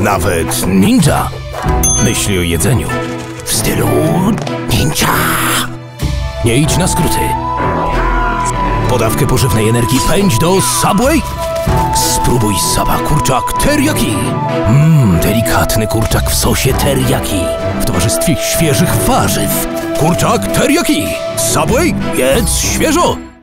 Nawet ninja myśli o jedzeniu w stylu ninja. Nie idź na skróty. Podawkę pożywnej energii pędź do Subway. Spróbuj Saba kurczak teriyaki. Delikatny kurczak w sosie teriyaki w towarzystwie świeżych warzyw. Kurczak teriyaki. Subway, jedz świeżo.